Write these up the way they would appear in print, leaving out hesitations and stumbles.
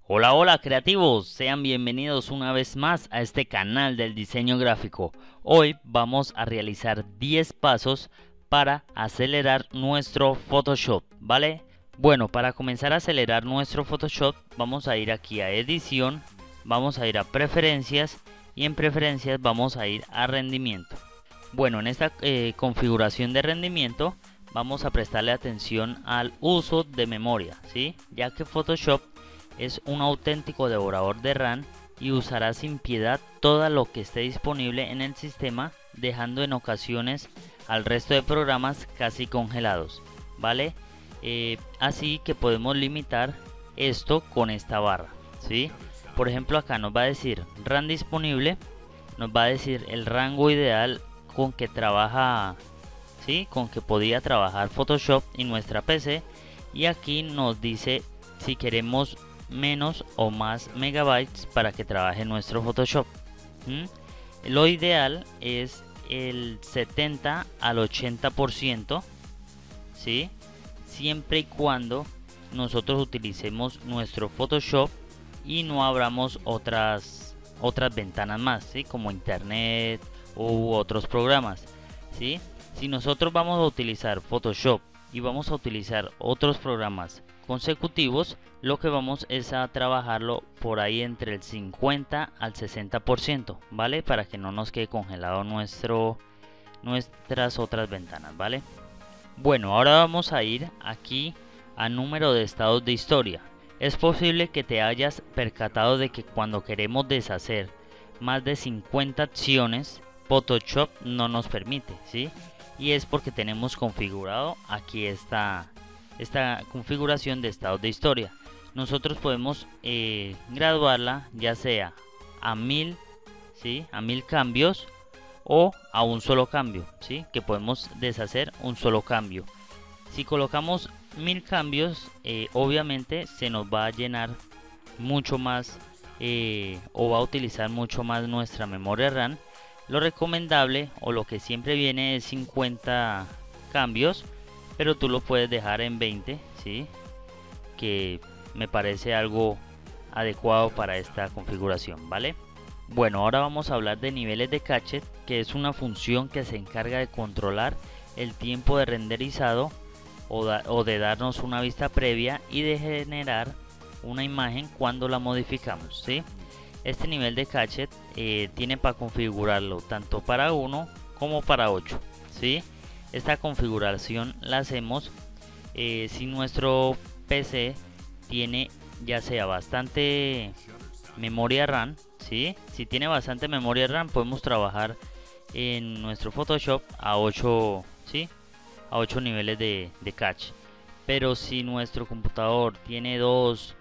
Hola, hola creativos, sean bienvenidos una vez más a este canal del diseño gráfico. Hoy vamos a realizar 10 pasos para acelerar nuestro Photoshop, ¿vale? Bueno, para comenzar a acelerar nuestro Photoshop vamos a ir aquí a edición, vamos a ir a preferencias y en preferencias vamos a ir a rendimiento. Bueno, en esta configuración de rendimiento vamos a prestarle atención al uso de memoria, ¿sí? Ya que Photoshop es un auténtico devorador de RAM y usará sin piedad todo lo que esté disponible en el sistema, dejando en ocasiones al resto de programas casi congelados, ¿vale? Así que podemos limitar esto con esta barra, ¿sí? Por ejemplo, acá nos va a decir RAM disponible, nos va a decir el rango ideal con que trabaja, ¿sí? Con que podía trabajar Photoshop en nuestra PC, y aquí nos dice si queremos menos o más megabytes para que trabaje nuestro Photoshop. Lo ideal es el 70 al 80%, ¿sí? Siempre y cuando nosotros utilicemos nuestro Photoshop y no abramos otras ventanas más, ¿sí? Como internet u otros programas, ¿sí? Si nosotros vamos a utilizar Photoshop y vamos a utilizar otros programas consecutivos, lo que vamos es a trabajarlo por ahí entre el 50 al 60%, ¿vale? Para que no nos quede congelado nuestras otras ventanas, ¿vale? Bueno, ahora vamos a ir aquí a número de estados de historia. Es posible que te hayas percatado de que cuando queremos deshacer más de 50 acciones, Photoshop no nos permite, ¿sí? Y es porque tenemos configurado aquí esta configuración de estados de historia. Nosotros podemos graduarla ya sea a 1000, ¿sí? A 1000 cambios o a un solo cambio, ¿sí? Que podemos deshacer un solo cambio. Si colocamos 1000 cambios, obviamente se nos va a llenar mucho más o va a utilizar mucho más nuestra memoria RAM. Lo recomendable o lo que siempre viene es 50 cambios, pero tú lo puedes dejar en 20, ¿sí? Que me parece algo adecuado para esta configuración, ¿vale? Bueno, ahora vamos a hablar de niveles de cache, que es una función que se encarga de controlar el tiempo de renderizado o de darnos una vista previa y de generar una imagen cuando la modificamos, ¿sí? Este nivel de cache tiene para configurarlo tanto para 1 como para 8, ¿sí? Esta configuración la hacemos si nuestro PC tiene ya sea bastante memoria RAM, ¿sí? Si tiene bastante memoria RAM podemos trabajar en nuestro Photoshop a 8, ¿sí? A 8 niveles de cache. Pero si nuestro computador tiene 2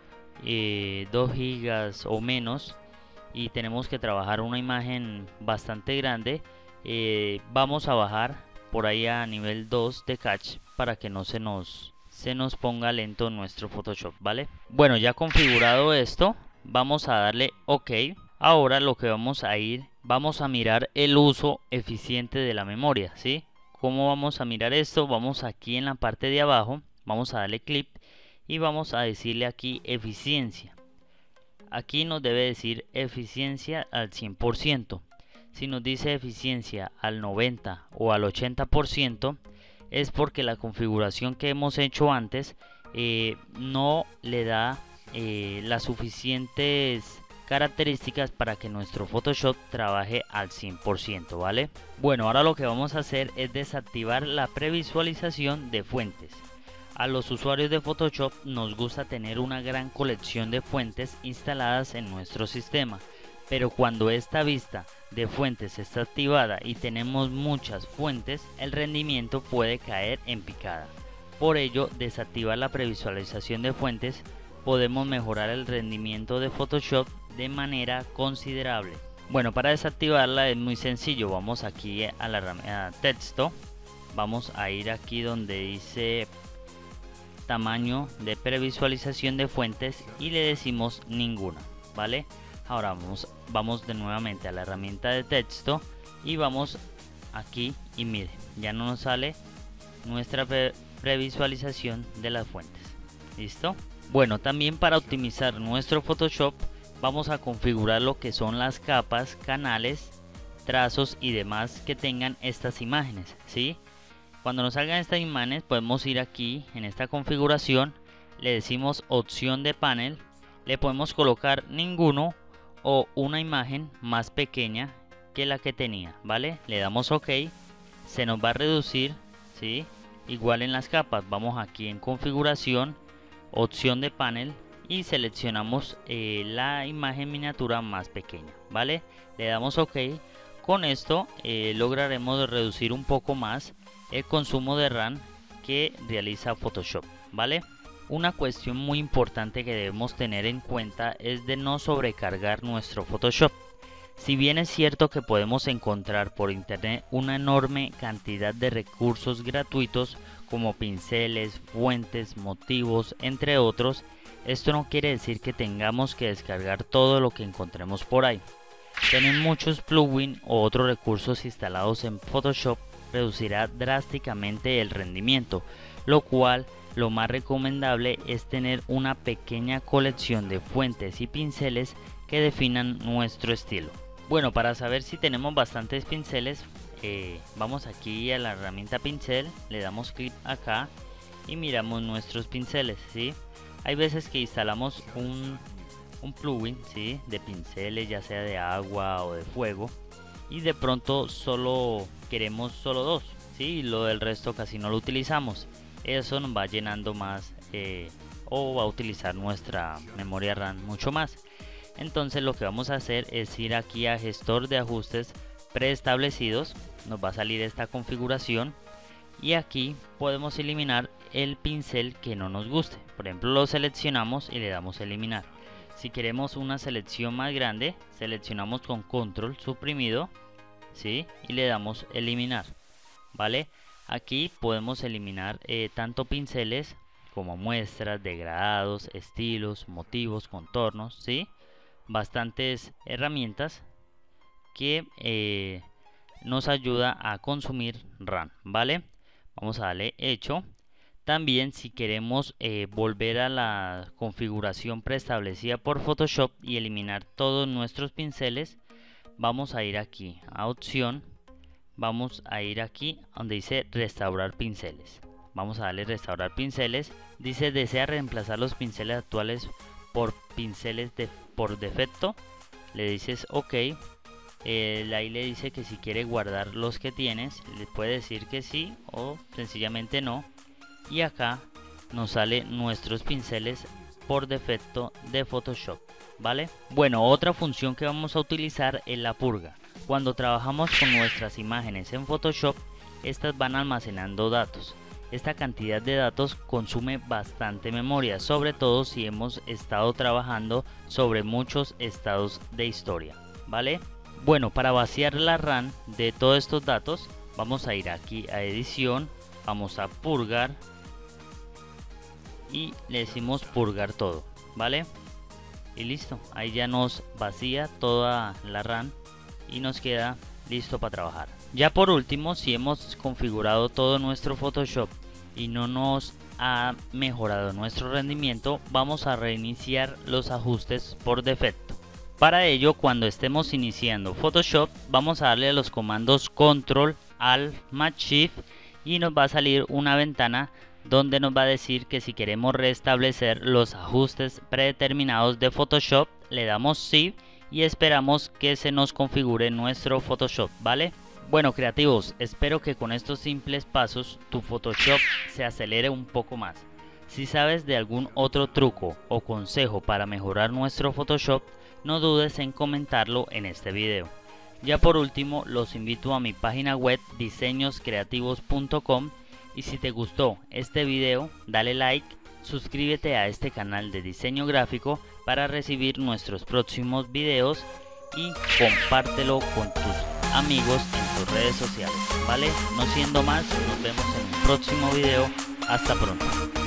gigas o menos y tenemos que trabajar una imagen bastante grande, vamos a bajar por ahí a nivel 2 de cache para que no se nos ponga lento nuestro Photoshop, ¿vale? Bueno, ya configurado esto, vamos a darle OK. Ahora lo que vamos a mirar el uso eficiente de la memoria, ¿sí? ¿Cómo vamos a mirar esto? Vamos aquí en la parte de abajo, vamos a darle clic y vamos a decirle aquí eficiencia. Aquí nos debe decir eficiencia al 100%. Si nos dice eficiencia al 90 o al 80%, es porque la configuración que hemos hecho antes no le da las suficientes características para que nuestro Photoshop trabaje al 100%, ¿vale? Bueno, ahora lo que vamos a hacer es desactivar la previsualización de fuentes. A los usuarios de Photoshop nos gusta tener una gran colección de fuentes instaladas en nuestro sistema, pero cuando esta vista de fuentes está activada y tenemos muchas fuentes, el rendimiento puede caer en picada. Por ello, desactivar la previsualización de fuentes podemos mejorar el rendimiento de Photoshop de manera considerable. Bueno, para desactivarla es muy sencillo. Vamos aquí a la herramienta texto, vamos a ir aquí donde dice tamaño de previsualización de fuentes y le decimos ninguna, ¿vale? Ahora vamos de nuevamente a la herramienta de texto y vamos aquí y mire, ya no nos sale nuestra previsualización de las fuentes. ¿Listo? Bueno, también para optimizar nuestro Photoshop vamos a configurar lo que son las capas, canales, trazos y demás que tengan estas imágenes, ¿sí? Cuando nos salgan estas imágenes podemos ir aquí en esta configuración, le decimos opción de panel, le podemos colocar ninguno o una imagen más pequeña que la que tenía, ¿vale? Le damos OK, se nos va a reducir, ¿sí? Igual en las capas, vamos aquí en configuración, opción de panel y seleccionamos la imagen miniatura más pequeña, ¿vale? Le damos OK. Con esto lograremos reducir un poco más el consumo de RAM que realiza Photoshop, ¿vale? Una cuestión muy importante que debemos tener en cuenta es de no sobrecargar nuestro Photoshop. Si bien es cierto que podemos encontrar por internet una enorme cantidad de recursos gratuitos como pinceles, fuentes, motivos, entre otros, esto no quiere decir que tengamos que descargar todo lo que encontremos por ahí. Tener muchos plugins o otros recursos instalados en Photoshop reducirá drásticamente el rendimiento, lo cual lo más recomendable es tener una pequeña colección de fuentes y pinceles que definan nuestro estilo. Bueno, para saber si tenemos bastantes pinceles, vamos aquí a la herramienta pincel, le damos clic acá y miramos nuestros pinceles, ¿sí? Hay veces que instalamos un plugin, ¿sí? De pinceles, ya sea de agua o de fuego, y de pronto solo queremos solo dos, ¿sí? Y lo del resto casi no lo utilizamos. Eso nos va llenando más o va a utilizar nuestra memoria RAM mucho más. Entonces lo que vamos a hacer es ir aquí a gestor de ajustes preestablecidos, nos va a salir esta configuración y aquí podemos eliminar el pincel que no nos guste. Por ejemplo, lo seleccionamos y le damos eliminar. Si queremos una selección más grande, seleccionamos con control suprimido, ¿sí? Y le damos eliminar, ¿vale? Aquí podemos eliminar tanto pinceles como muestras, degradados, estilos, motivos, contornos, ¿sí? Bastantes herramientas que nos ayuda a consumir RAM, ¿vale? Vamos a darle hecho. También si queremos volver a la configuración preestablecida por Photoshop y eliminar todos nuestros pinceles, vamos a ir aquí a opción, vamos a ir aquí donde dice restaurar pinceles, vamos a darle restaurar pinceles, dice desea reemplazar los pinceles actuales por pinceles por defecto, le dices OK, ahí le dice que si quiere guardar los que tienes, le puede decir que sí o sencillamente no. Y acá nos sale nuestros pinceles por defecto de Photoshop, ¿vale? Bueno, otra función que vamos a utilizar es la purga. Cuando trabajamos con nuestras imágenes en Photoshop, estas van almacenando datos. Esta cantidad de datos consume bastante memoria, sobre todo si hemos estado trabajando sobre muchos estados de historia, ¿vale? Bueno, para vaciar la RAM de todos estos datos, vamos a ir aquí a edición, vamos a purgar y le decimos purgar todo, ¿vale? Y listo, ahí ya nos vacía toda la RAM y nos queda listo para trabajar. Ya por último, si hemos configurado todo nuestro Photoshop y no nos ha mejorado nuestro rendimiento, vamos a reiniciar los ajustes por defecto. Para ello, cuando estemos iniciando Photoshop, vamos a darle a los comandos Control, Alt, más Shift y nos va a salir una ventana donde nos va a decir que si queremos restablecer los ajustes predeterminados de Photoshop, le damos sí y esperamos que se nos configure nuestro Photoshop, ¿vale? Bueno, creativos, espero que con estos simples pasos tu Photoshop se acelere un poco más. Si sabes de algún otro truco o consejo para mejorar nuestro Photoshop, no dudes en comentarlo en este video. Ya por último, los invito a mi página web diseñoscreativos.com y si te gustó este video, dale like, suscríbete a este canal de diseño gráfico para recibir nuestros próximos videos y compártelo con tus amigos en tus redes sociales, ¿vale? No siendo más, nos vemos en un próximo video. Hasta pronto.